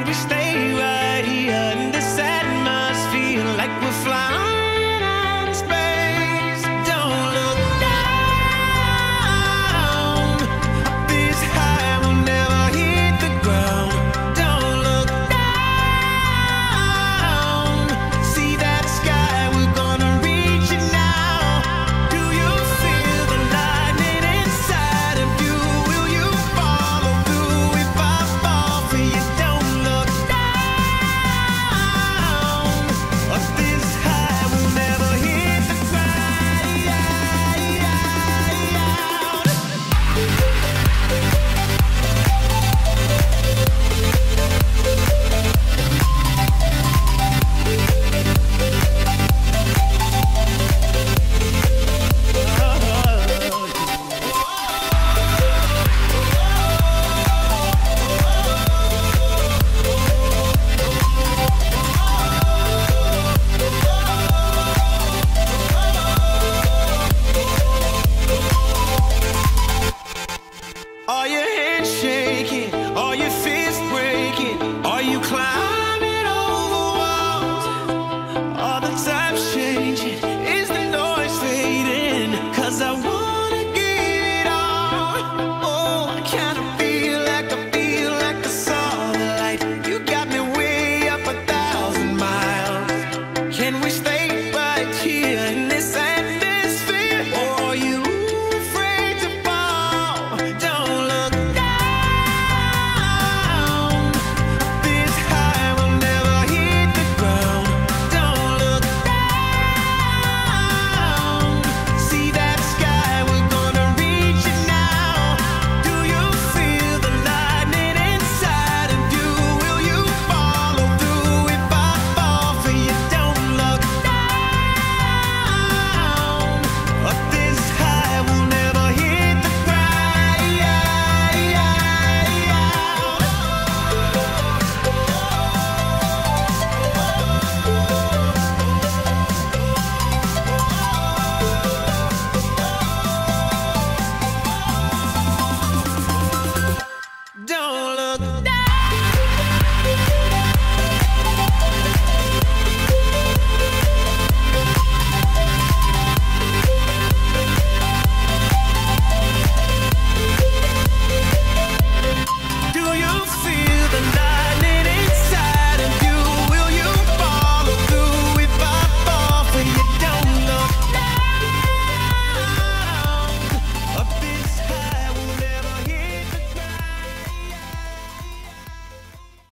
we stay right here in this atmosphere like we're flying in space. Don't look down. This high will never hit the ground. Don't look down. See that sky, we're gonna reach it now. Do you feel the lightning inside of you? Will you follow through if I fall for you? Don't look down. Up this high, we'll never hit the Are your hands shaking? Are your fists breaking? Are you climbing?